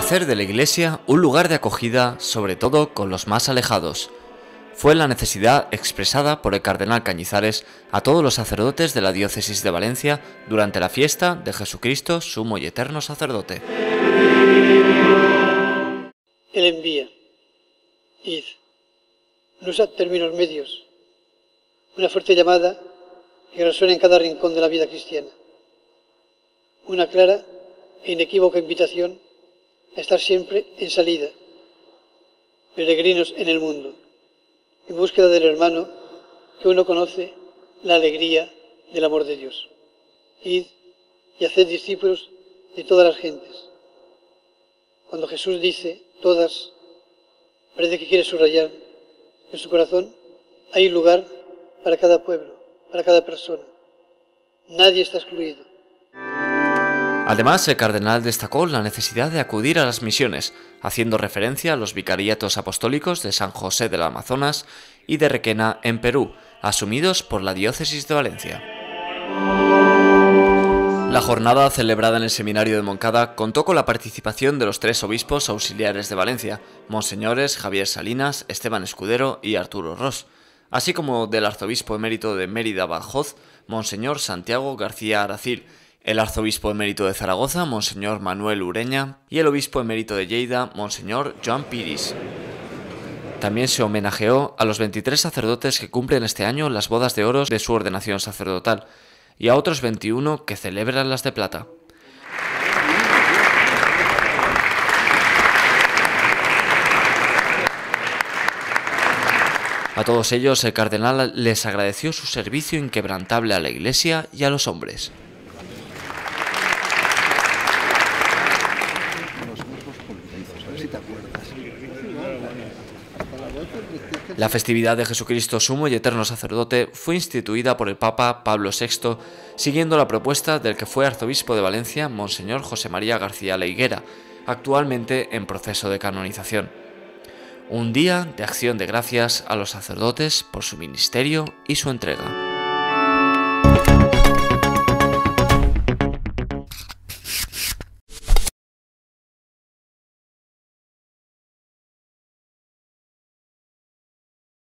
hacer de la Iglesia un lugar de acogida, sobre todo con los más alejados. Fue la necesidad expresada por el cardenal Cañizares a todos los sacerdotes de la diócesis de Valencia durante la fiesta de Jesucristo, sumo y eterno sacerdote. Él envía, id, no usa términos medios, una fuerte llamada que resuena en cada rincón de la vida cristiana, una clara e inequívoca invitación a estar siempre en salida, peregrinos en el mundo, en búsqueda del hermano que uno conoce la alegría del amor de Dios. Id y haced discípulos de todas las gentes. Cuando Jesús dice todas, parece que quiere subrayar que en su corazón hay lugar para cada pueblo, para cada persona. Nadie está excluido. Además, el cardenal destacó la necesidad de acudir a las misiones, haciendo referencia a los vicariatos apostólicos de San José del Amazonas y de Requena en Perú, asumidos por la diócesis de Valencia. La jornada celebrada en el seminario de Moncada contó con la participación de los 3 obispos auxiliares de Valencia, monseñores Javier Salinas, Esteban Escudero y Arturo Ros, así como del arzobispo emérito de Mérida Badajoz, monseñor Santiago García Aracil, el arzobispo emérito de Zaragoza, monseñor Manuel Ureña, y el obispo emérito de Lleida, monseñor Joan Piris. También se homenajeó a los 23 sacerdotes que cumplen este año las bodas de oro de su ordenación sacerdotal, y a otros 21 que celebran las de plata. A todos ellos, el cardenal les agradeció su servicio inquebrantable a la Iglesia y a los hombres. La festividad de Jesucristo, sumo y eterno sacerdote, fue instituida por el Papa Pablo VI, siguiendo la propuesta del que fue arzobispo de Valencia, monseñor José María García Leiguera, actualmente en proceso de canonización. Un día de acción de gracias a los sacerdotes por su ministerio y su entrega.